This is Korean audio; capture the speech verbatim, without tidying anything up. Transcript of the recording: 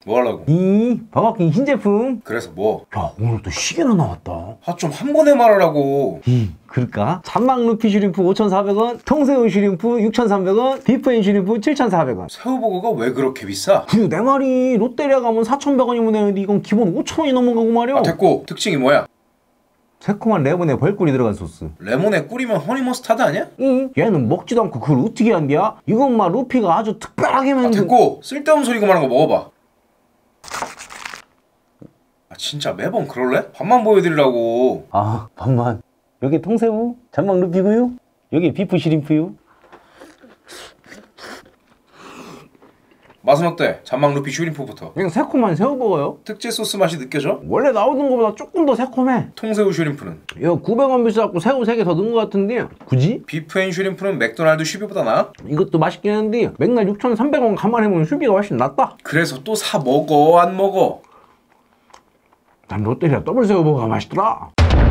뭐 하려고? 이 버거킹 신제품. 그래서 뭐? 야 오늘 또 시계나 나왔다. 아 좀 한 번에 말하라고. 이 그럴까? 잔망 루피 슈림프 오천사백 원, 통새우 슈림프 육천삼백 원, 비프앤 슈림프 칠천사백 원. 새우버거가 왜 그렇게 비싸? 그 내 말이 롯데리아 가면 사천백 원이면 되는데 이건 기본 오천 원이 넘어가고 말이야. 아 됐고, 특징이 뭐야? 새콤한 레몬에 벌꿀이 들어간 소스. 레몬에 꿀이면 허니머스타드 아니야? 응? 얘는 먹지도 않고 그걸 어떻게 한디야? 이건 막 루피가 아주 특별하게 아 만든. 됐고, 쓸데없는 소리 그만한 거 먹어봐. 아 진짜 매번 그럴래? 밥만 보여드리라고. 아 반만. 여기 통새우, 잔망 루피고요. 여기 비프 슈림프요. 맛은 어때? 잔망 루피 슈림프부터. 그냥 새콤한 새우버거요. 특제 소스 맛이 느껴져? 원래 나오는 것보다 조금 더 새콤해. 통새우 슈림프는? 이거 구백 원 비싸고 새우 세 개 더 넣은 것 같은데 굳이? 비프앤 슈림프는 맥도날드 슈비보다 나아? 이것도 맛있긴 한데 맥날 육천삼백 원 감안해보면 슈비가 훨씬 낫다. 그래서 또 사 먹어 안 먹어? 난 롯데리아 더블 새우버거가 맛있더라.